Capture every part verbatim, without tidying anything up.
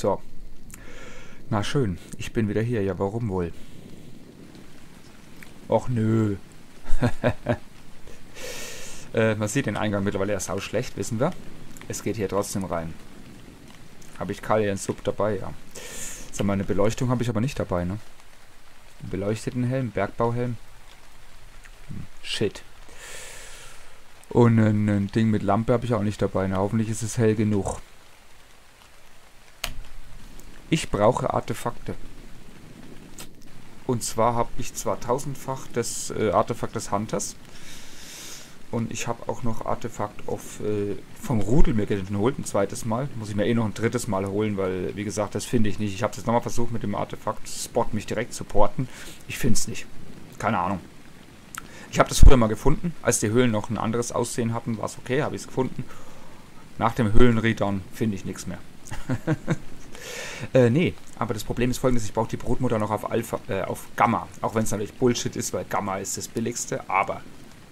So. Na schön, ich bin wieder hier. Ja, warum wohl? Och nö. äh, man sieht den Eingang mittlerweile erst sau schlecht, wissen wir. Es geht hier trotzdem rein. Habe ich Kalian Sub dabei, ja. Sag mal, eine Beleuchtung habe ich aber nicht dabei, ne? Einen beleuchteten Helm, Bergbauhelm. Hm, shit. Und ein, ein Ding mit Lampe habe ich auch nicht dabei, ne? Hoffentlich ist es hell genug. Ich brauche Artefakte. Und zwar habe ich zwar tausendfach das äh, Artefakt des Hunters. Und ich habe auch noch Artefakt auf, äh, vom Rudel mir geholt, ein zweites Mal. Muss ich mir eh noch ein drittes Mal holen, weil, wie gesagt, das finde ich nicht. Ich habe es jetzt nochmal versucht mit dem Artefakt-Spot mich direkt zu porten. Ich finde es nicht. Keine Ahnung. Ich habe das früher mal gefunden. Als die Höhlen noch ein anderes Aussehen hatten, war es okay, habe ich es gefunden. Nach dem Höhlenreturn finde ich nichts mehr. Äh, nee, aber das Problem ist folgendes, ich brauche die Brutmutter noch auf Alpha, äh, auf Gamma. Auch wenn es natürlich Bullshit ist, weil Gamma ist das billigste, aber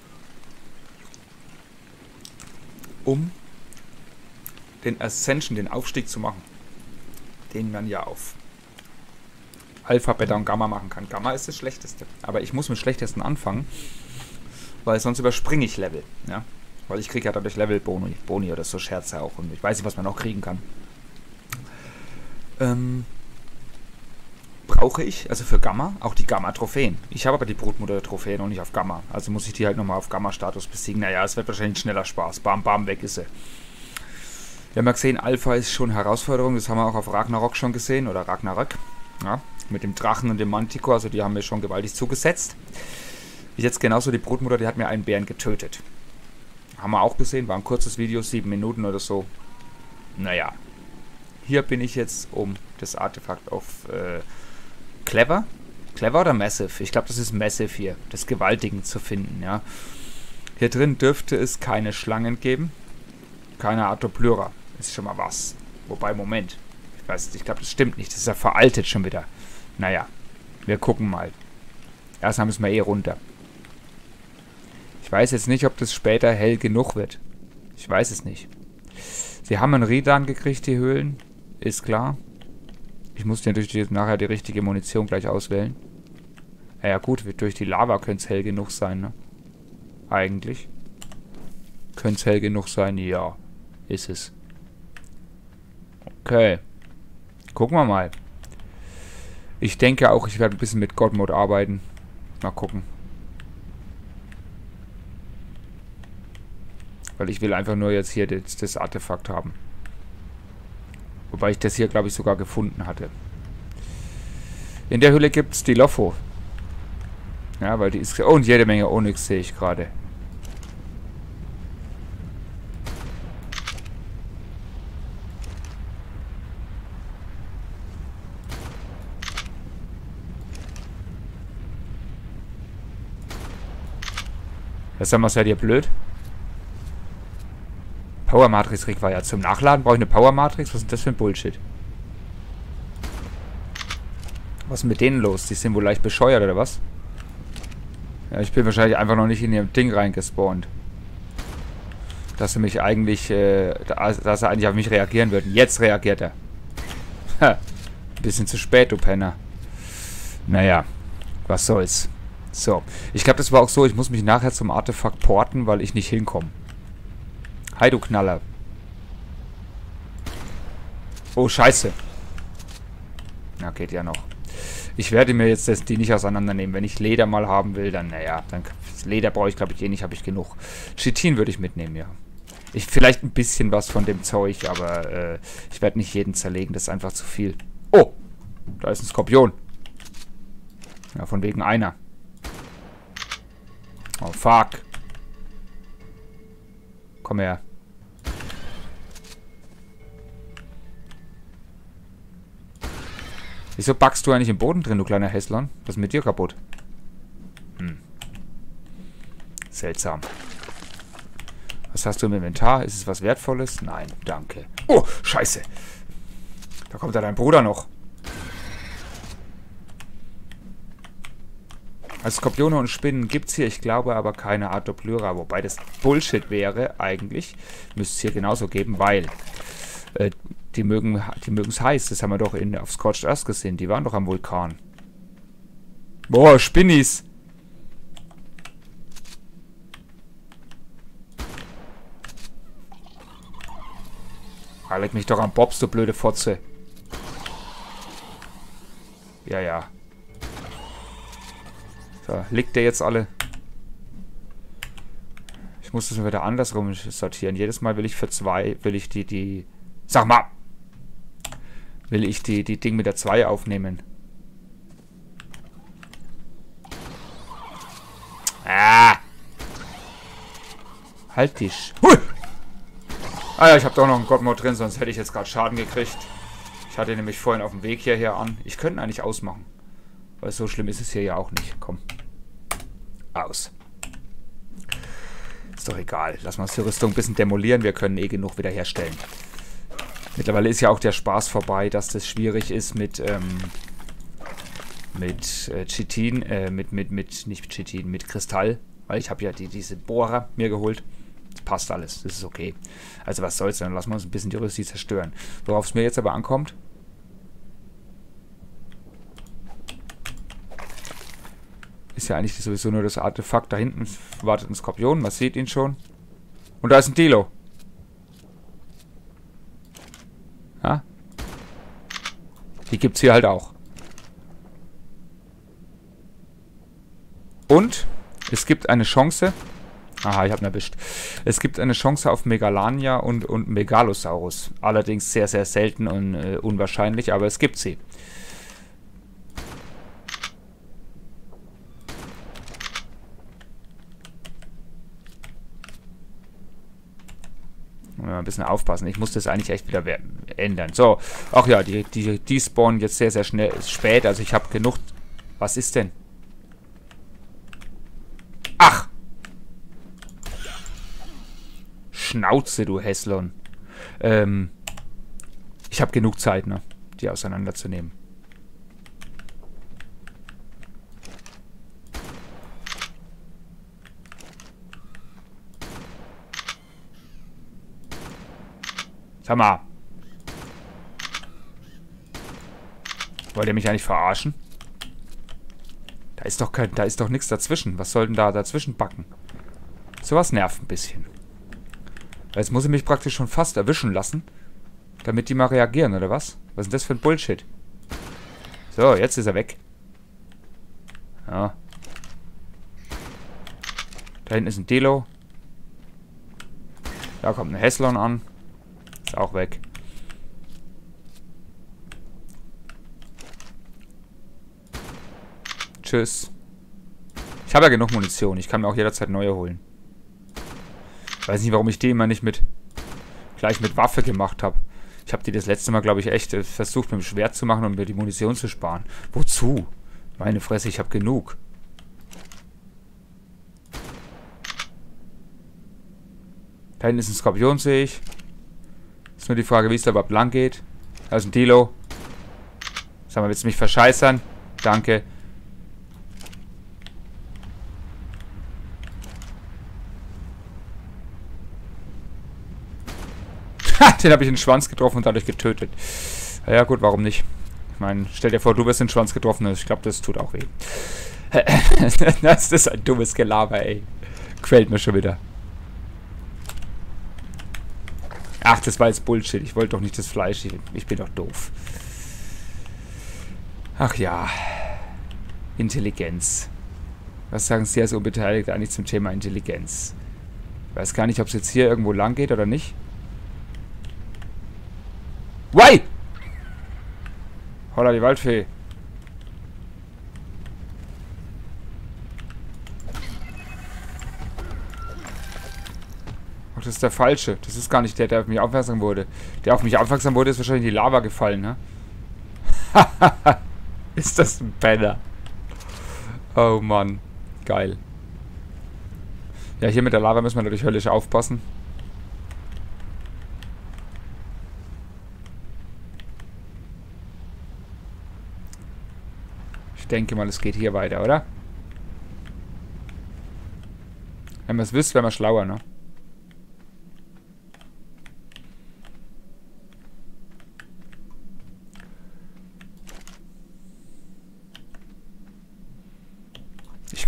um den Ascension, den Aufstieg zu machen, den man ja auf Alpha, Beta und Gamma machen kann. Gamma ist das Schlechteste, aber ich muss mit Schlechtesten anfangen, weil sonst überspringe ich Level, ja, weil ich kriege ja dadurch Level-Boni Boni oder so Scherze auch und ich weiß nicht, was man noch kriegen kann. Ähm, brauche ich, also für Gamma, auch die Gamma-Trophäen. Ich habe aber die Brutmutter-Trophäe noch nicht auf Gamma. Also muss ich die halt nochmal auf Gamma-Status besiegen. Naja, es wird wahrscheinlich schneller Spaß. Bam, bam, weg ist sie. Wir haben ja gesehen, Alpha ist schon Herausforderung. Das haben wir auch auf Ragnarok schon gesehen. Oder Ragnarök. Ja, mit dem Drachen und dem Manticore. Also die haben mir schon gewaltig zugesetzt. Ist jetzt genauso die Brutmutter, die hat mir einen Bären getötet. Haben wir auch gesehen. War ein kurzes Video, sieben Minuten oder so. Naja. Hier bin ich jetzt, um das Artefakt auf äh, Clever. Clever oder Massive? Ich glaube, das ist Massive hier. Das Gewaltigen zu finden, ja. Hier drin dürfte es keine Schlangen geben. Keine Artoplyra. Ist schon mal was. Wobei, Moment. Ich weiß, ich glaube, das stimmt nicht. Das ist ja veraltet schon wieder. Naja. Wir gucken mal. Erstmal müssen wir eh runter. Ich weiß jetzt nicht, ob das später hell genug wird. Ich weiß es nicht. Sie haben einen Redan gekriegt, die Höhlen. Ist klar. Ich muss ja natürlich die, nachher die richtige Munition gleich auswählen. Ja, ja gut, durch die Lava könnte es hell genug sein, ne? Eigentlich. Könnte es hell genug sein? Ja, ist es. Okay. Gucken wir mal. Ich denke auch, ich werde ein bisschen mit God Mode arbeiten. Mal gucken. Weil ich will einfach nur jetzt hier das, das Artefakt haben. Wobei ich das hier, glaube ich, sogar gefunden hatte. In der Höhle gibt es die Lofo. Ja, weil die ist... Oh, und jede Menge Onyx sehe ich gerade. Das sag mal, seid ihr blöd? Power Matrix Rig war ja zum Nachladen. Brauche ich eine Power Matrix? Was ist das für ein Bullshit? Was ist mit denen los? Die sind wohl leicht bescheuert, oder was? Ja, ich bin wahrscheinlich einfach noch nicht in ihr Ding reingespawnt. Dass sie mich eigentlich, äh, dass sie eigentlich auf mich reagieren würden. Jetzt reagiert er. Ha. Ein bisschen zu spät, du Penner. Naja, was soll's. So. Ich glaube, das war auch so, ich muss mich nachher zum Artefakt porten, weil ich nicht hinkomme. Hi, du Knaller. Oh, scheiße. Na, geht ja noch. Ich werde mir jetzt das, die nicht auseinandernehmen. Wenn ich Leder mal haben will, dann, naja, dann Leder brauche ich, glaube ich, eh nicht, habe ich genug. Chitin würde ich mitnehmen, ja. Ich, vielleicht ein bisschen was von dem Zeug, aber äh, ich werde nicht jeden zerlegen, das ist einfach zu viel. Oh, da ist ein Skorpion. Ja, von wegen einer. Oh, fuck. Komm her. Wieso backst du eigentlich im Boden drin, du kleiner Hässlern? Was ist mit dir kaputt? Hm. Seltsam. Was hast du im Inventar? Ist es was Wertvolles? Nein, danke. Oh, scheiße. Da kommt ja dein Bruder noch. Also Skorpione und Spinnen gibt es hier, ich glaube aber keine Artoplyra, wobei das Bullshit wäre eigentlich. Müsste es hier genauso geben, weil äh, die mögen die mögen es heiß. Das haben wir doch in, auf Scorched Earth gesehen. Die waren doch am Vulkan. Boah, Spinnis. Ah, leg mich doch am Bobs, du blöde Fotze. Ja, ja. So, liegt der jetzt alle? Ich muss das mal wieder andersrum sortieren. Jedes Mal will ich für zwei, will ich die, die... Sag mal! Will ich die, die Ding mit der zwei aufnehmen. Ah! Halt dich. Hui! Ah ja, ich habe doch noch einen God-Mod drin, sonst hätte ich jetzt gerade Schaden gekriegt. Ich hatte nämlich vorhin auf dem Weg hierher an. Ich könnte ihn eigentlich ausmachen. Weil so schlimm ist es hier ja auch nicht. Komm. Aus. Ist doch egal. Lass mal die Rüstung ein bisschen demolieren. Wir können eh genug wiederherstellen. Mittlerweile ist ja auch der Spaß vorbei, dass das schwierig ist mit, ähm, mit äh, Chitin, äh, mit, mit, mit, nicht Chitin, mit Kristall. Weil ich habe ja die, diese Bohrer mir geholt. Das passt alles. Das ist okay. Also was soll's, dann lassen wir uns ein bisschen die Rüstung zerstören. Worauf es mir jetzt aber ankommt, ist ja eigentlich sowieso nur das Artefakt. Da hinten wartet ein Skorpion. Man sieht ihn schon. Und da ist ein Dilo. Ja? Die gibt's hier halt auch. Und es gibt eine Chance. Aha, ich habe ihn erwischt. Es gibt eine Chance auf Megalania und, und Megalosaurus. Allerdings sehr, sehr selten und äh, unwahrscheinlich, aber es gibt sie. Ein bisschen aufpassen. Ich muss das eigentlich echt wieder ändern. So, ach ja, die, die, die spawnen jetzt sehr, sehr schnell, spät. Also ich habe genug... Was ist denn? Ach! Schnauze, du Hässlon. Ähm, ich habe genug Zeit, ne? Die auseinanderzunehmen. Sag mal. Wollt ihr mich eigentlich verarschen? Da ist doch kein, da ist doch nichts dazwischen. Was soll denn da dazwischen backen? Sowas nervt ein bisschen. Jetzt muss ich mich praktisch schon fast erwischen lassen, damit die mal reagieren, oder was? Was ist denn das für ein Bullshit? So, jetzt ist er weg. Ja. Da hinten ist ein Delo. Da kommt ein Hässlon an. Ist auch weg. Tschüss. Ich habe ja genug Munition. Ich kann mir auch jederzeit neue holen. Ich weiß nicht, warum ich die immer nicht mit gleich mit Waffe gemacht habe. Ich habe die das letzte Mal, glaube ich, echt äh, versucht, mit dem Schwert zu machen, um mir die Munition zu sparen. Wozu? Meine Fresse, ich habe genug. Da hinten ist ein Skorpion, sehe ich. Ist nur die Frage, wie es da überhaupt lang geht. Da ist ein Dilo. Sag mal, willst du mich verscheißern? Danke. Den habe ich in den Schwanz getroffen und dadurch getötet. Na ja gut, warum nicht? Ich meine, stell dir vor, du wirst in den Schwanz getroffen. Ich glaube, das tut auch weh. Das ist ein dummes Gelaber, ey. Quält mir schon wieder. Ach, das war jetzt Bullshit. Ich wollte doch nicht das Fleisch. Ich, ich bin doch doof. Ach ja. Intelligenz. Was sagen Sie als Unbeteiligte eigentlich zum Thema Intelligenz? Ich weiß gar nicht, ob es jetzt hier irgendwo lang geht oder nicht. Why? Holla, die Waldfee. Ach, das ist der Falsche. Das ist gar nicht der, der auf mich aufmerksam wurde. Der auf mich aufmerksam wurde, ist wahrscheinlich in die Lava gefallen, ne? Ist das ein Penner. Oh Mann. Geil. Ja, hier mit der Lava müssen wir natürlich höllisch aufpassen. Ich denke mal, es geht hier weiter, oder? Wenn wir es wisst, wären wir schlauer, ne?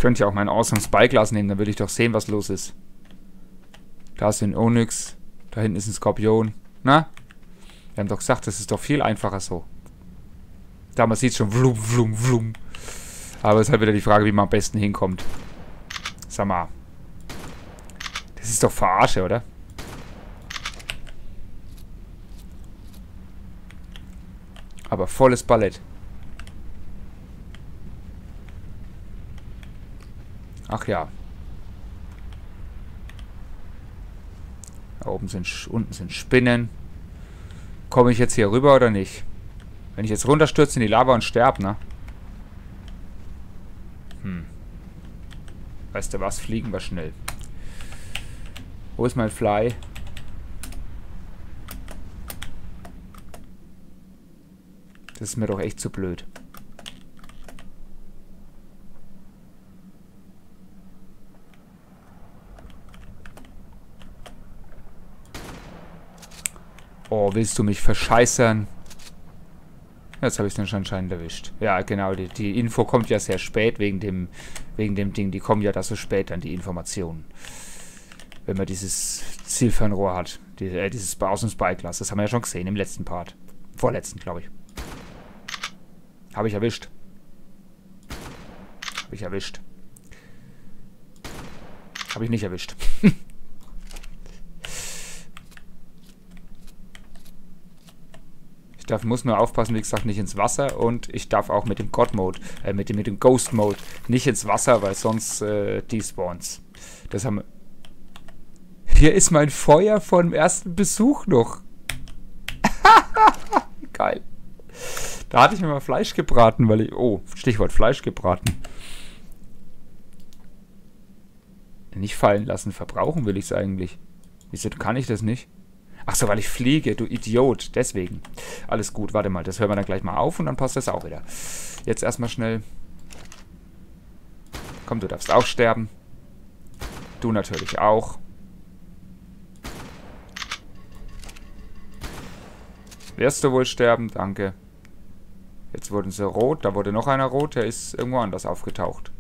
könnte ja auch mein Awesome Spyglass nehmen, dann würde ich doch sehen, was los ist. Da ist ein Onyx. Da hinten ist ein Skorpion. Na? Wir haben doch gesagt, das ist doch viel einfacher so. Da, man sieht schon, vlum, vlum, vlum. Aber es ist halt wieder die Frage, wie man am besten hinkommt. Sag mal. Das ist doch Verarsche, oder? Aber volles Ballett. Ach ja. Da oben sind, unten sind Spinnen. Komme ich jetzt hier rüber oder nicht? Wenn ich jetzt runterstürze in die Lava und sterbe, ne? Hm. Weißt du was? Fliegen wir schnell. Wo ist mein Fly? Das ist mir doch echt zu blöd. Oh, willst du mich verscheißern? Jetzt habe ich es dann anscheinend erwischt. Ja, genau, die, die Info kommt ja sehr spät wegen dem, wegen dem Ding. Die kommen ja da so spät an, die Informationen. Wenn man dieses Zielfernrohr hat. Die, äh, dieses Aus- und Spyglass. Das haben wir ja schon gesehen im letzten Part. Vorletzten, glaube ich. Habe ich erwischt. Habe ich erwischt. Habe ich nicht erwischt. Ich darf, muss nur aufpassen, wie gesagt, nicht ins Wasser. Und ich darf auch mit dem God-Mode, äh, mit dem, mit dem Ghost-Mode nicht ins Wasser, weil sonst äh, despawns. Das haben wir. Hier ist mein Feuer vom ersten Besuch noch. Geil. Da hatte ich mir mal Fleisch gebraten, weil ich... Oh, Stichwort Fleisch gebraten. Nicht fallen lassen, verbrauchen will ich es eigentlich. Wieso kann ich das nicht? Ach so, weil ich fliege, du Idiot. Deswegen. Alles gut, warte mal, das hören wir dann gleich mal auf und dann passt das auch wieder. Jetzt erstmal schnell. Komm, du darfst auch sterben. Du natürlich auch. Wirst du wohl sterben? Danke. Jetzt wurden sie rot. Da wurde noch einer rot. Der ist irgendwo anders aufgetaucht.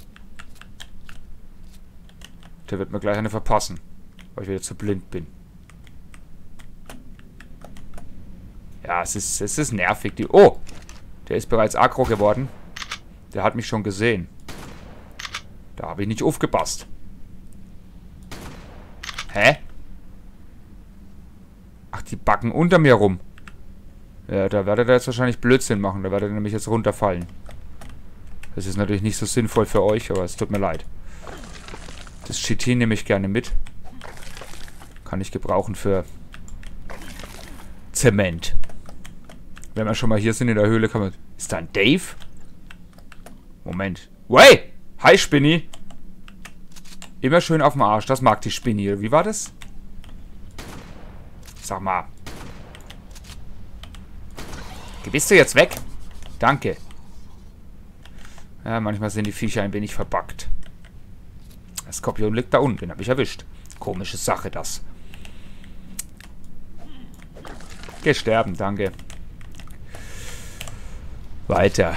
Der wird mir gleich eine verpassen. Weil ich wieder zu blind bin. Ja, es ist, es ist nervig. Die oh! Der ist bereits aggro geworden. Der hat mich schon gesehen. Da habe ich nicht aufgepasst. Hä? Ach, die backen unter mir rum. Ja, da werdet ihr jetzt wahrscheinlich Blödsinn machen. Da werdet ihr nämlich jetzt runterfallen. Das ist natürlich nicht so sinnvoll für euch, aber es tut mir leid. Das Chitin nehme ich gerne mit. Kann ich gebrauchen für Zement. Wenn wir schon mal hier sind in der Höhle, kann man... Ist da ein Dave? Moment. Wey! Hi, Spinny! Immer schön auf dem Arsch. Das mag die Spinny. Wie war das? Sag mal. Bist du jetzt weg? Danke. Ja, manchmal sind die Viecher ein wenig verbuggt. Der Skorpion liegt da unten. Den habe ich erwischt. Komische Sache, das. Geh sterben, danke. Weiter.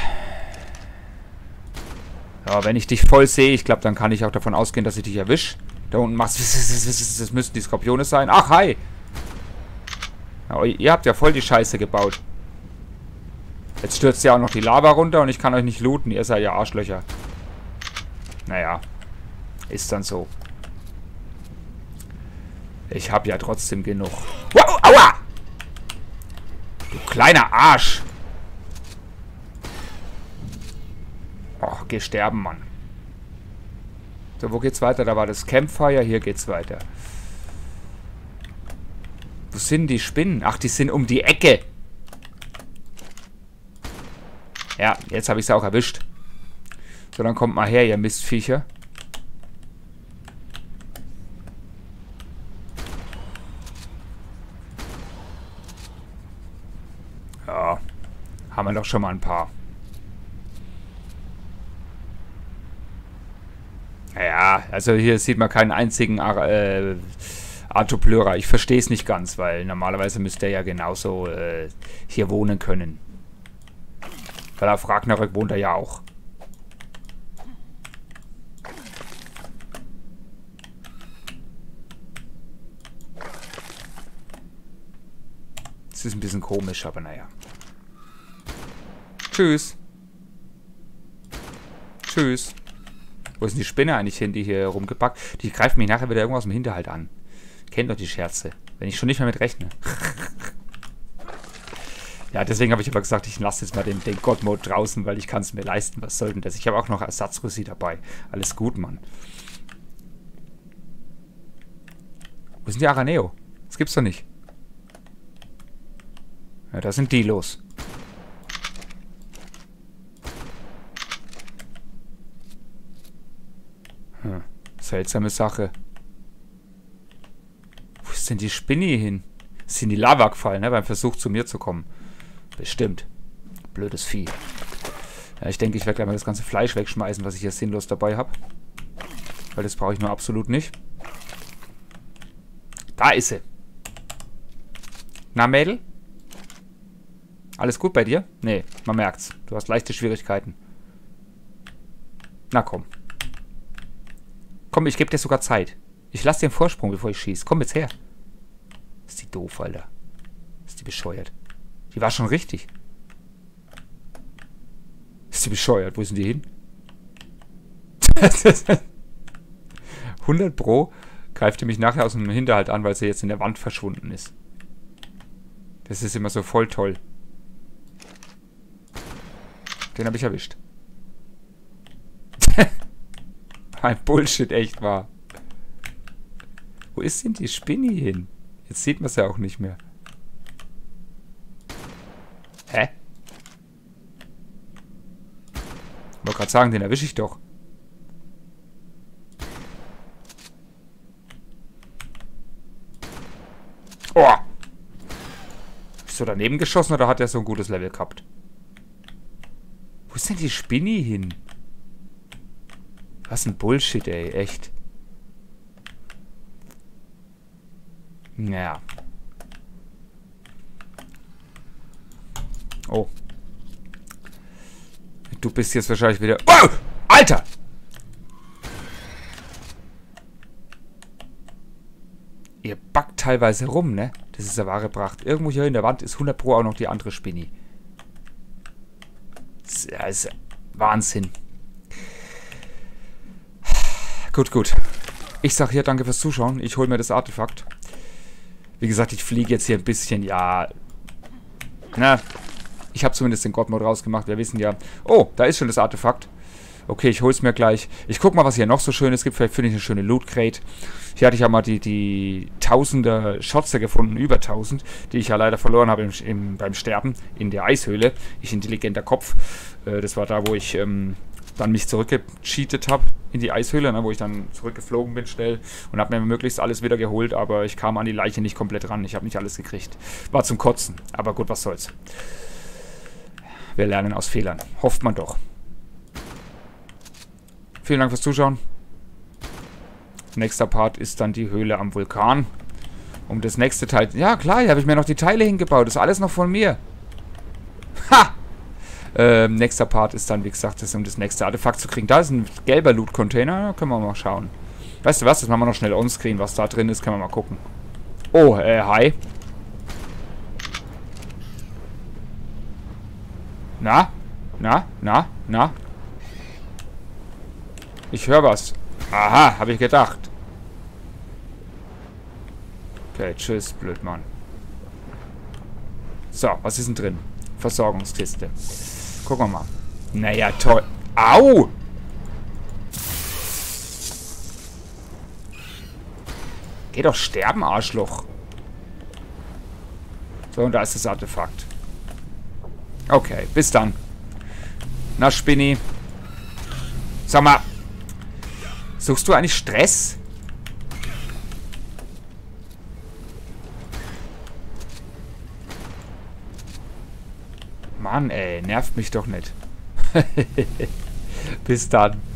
Ja, wenn ich dich voll sehe, ich glaube, dann kann ich auch davon ausgehen, dass ich dich erwische. Da unten machst das müssten die Skorpione sein. Ach, hi! Ja, ihr habt ja voll die Scheiße gebaut. Jetzt stürzt ja auch noch die Lava runter und ich kann euch nicht looten. Ihr seid ja Arschlöcher. Naja. Ist dann so. Ich habe ja trotzdem genug. Wow, aua! Du kleiner Arsch! Och, geh sterben, Mann. So, wo geht's weiter? Da war das Campfire. Hier geht's weiter. Wo sind die Spinnen? Ach, die sind um die Ecke. Ja, jetzt habe ich sie auch erwischt. So, dann kommt mal her, ihr Mistviecher. Ja, haben wir doch schon mal ein paar. Naja, also hier sieht man keinen einzigen äh, Arthropleura. Ich verstehe es nicht ganz, weil normalerweise müsste er ja genauso äh, hier wohnen können. Weil auf Ragnarök wohnt er ja auch. Es ist ein bisschen komisch, aber naja. Tschüss. Tschüss. Wo ist denn die Spinne eigentlich hin, die hier rumgepackt? Die greift mich nachher wieder irgendwo aus dem Hinterhalt an. Kennt doch die Scherze. Wenn ich schon nicht mehr mit rechne. Ja, deswegen habe ich aber gesagt, ich lasse jetzt mal den, den God-Mode draußen, weil ich kann es mir leisten. Was soll denn das? Ich habe auch noch Ersatzrüssi dabei. Alles gut, Mann. Wo sind die Araneo? Das gibt's doch nicht. Ja, da sind die los. Hm, seltsame Sache. Wo ist denn die Spinne hin? Ist in die Lava gefallen, ne? Beim Versuch zu mir zu kommen. Bestimmt. Blödes Vieh. Ja, ich denke, ich werde gleich mal das ganze Fleisch wegschmeißen, was ich hier sinnlos dabei habe. Weil das brauche ich nur absolut nicht. Da ist sie. Na, Mädel? Alles gut bei dir? Nee, man merkt's. Du hast leichte Schwierigkeiten. Na komm. Komm, ich gebe dir sogar Zeit. Ich lasse dir einen Vorsprung, bevor ich schieße. Komm jetzt her. Ist die doof, Alter. Ist die bescheuert. Die war schon richtig. Ist die bescheuert? Wo sind die hin? hundert Pro greift die mich nachher aus dem Hinterhalt an, weil sie jetzt in der Wand verschwunden ist. Das ist immer so voll toll. Den habe ich erwischt. Ein Bullshit, echt wahr. Wo ist denn die Spinne hin? Jetzt sieht man es ja auch nicht mehr. Hä? Ich wollte gerade sagen, den erwische ich doch. Oh! Bist du daneben geschossen oder hat er so ein gutes Level gehabt? Wo ist denn die Spinne hin? Was ein Bullshit, ey. Echt. Naja. Oh. Du bist jetzt wahrscheinlich wieder... Oh! Alter! Ihr backt teilweise rum, ne? Das ist eine wahre Pracht. Irgendwo hier in der Wand ist hundert Pro auch noch die andere Spinne. Das ist Wahnsinn. Gut, gut. Ich sag hier danke fürs Zuschauen. Ich hole mir das Artefakt. Wie gesagt, ich fliege jetzt hier ein bisschen, ja... Na, ich habe zumindest den God-Mode rausgemacht. Wir wissen ja... Oh, da ist schon das Artefakt. Okay, ich hol's mir gleich. Ich guck mal, was hier noch so Schönes gibt. Vielleicht finde ich eine schöne Loot-Crate. Hier hatte ich ja mal die, die Tausender Schotze gefunden, über tausend, die ich ja leider verloren habe im, im, beim Sterben in der Eishöhle. Ich intelligenter Kopf. Äh, das war da, wo ich ähm, dann mich zurückgecheatet habe in die Eishöhle, ne, wo ich dann zurückgeflogen bin schnell und habe mir möglichst alles wieder geholt, aber ich kam an die Leiche nicht komplett ran. Ich habe nicht alles gekriegt. War zum Kotzen. Aber gut, was soll's. Wir lernen aus Fehlern. Hofft man doch. Vielen Dank fürs Zuschauen. Nächster Part ist dann die Höhle am Vulkan. Um das nächste Teil... Ja, klar, hier habe ich mir noch die Teile hingebaut. Das ist alles noch von mir. Ha! Ähm, nächster Part ist dann, wie gesagt, das, um das nächste Artefakt zu kriegen. Da ist ein gelber Loot-Container. Da können wir mal schauen. Weißt du was? Das machen wir noch schnell onscreen. Was da drin ist, können wir mal gucken. Oh, äh, hi. Na? Na? Na? Na? Ich höre was. Aha, habe ich gedacht. Okay, tschüss, Blödmann. So, was ist denn drin? Versorgungskiste. Gucken wir mal. Naja, toll. Au! Geh doch sterben, Arschloch. So, und da ist das Artefakt. Okay, bis dann. Na, Spinni. Sag mal. Suchst du eigentlich Stress? Mann, ey, nervt mich doch nicht. Bis dann.